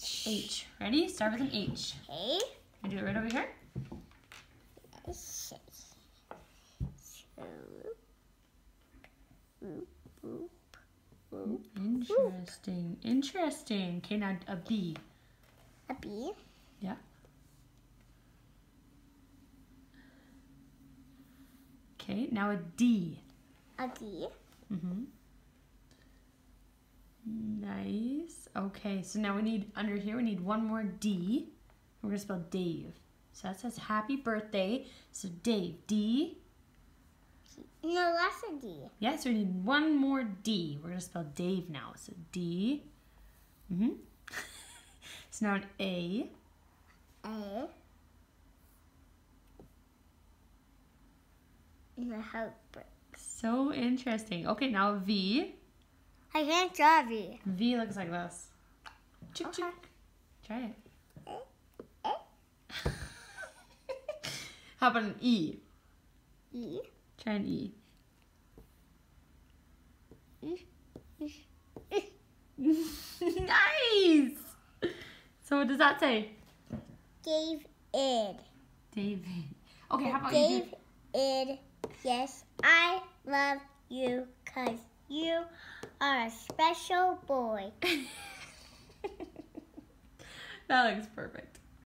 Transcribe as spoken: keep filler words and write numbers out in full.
H. H. Ready? Start with an H. Okay. Can you do it right over here? Yes. So, boop, boop, boop. Interesting. Interesting. Okay, now a B. A B. Yeah. Okay, now a D. A D. Mm-hmm. Nice. Okay, so now we need, under here, we need one more D. We're going to spell Dave. So that says happy birthday. So Dave, D. No, that's a D. Yeah, so we need one more D. We're going to spell Dave now. So D. Mm-hmm. So now an A. A. And the heartbreak. So interesting. Okay, now a V. I can't draw a V. V looks like this. Chick, Okay. chick. Try it. Eh, eh. How about an E? E. Try an E. E. E. E. Nice! So what does that say? Dave Id. David. Okay, how about you Dave do... Id. Yes, I love you because you are a special boy. That looks perfect.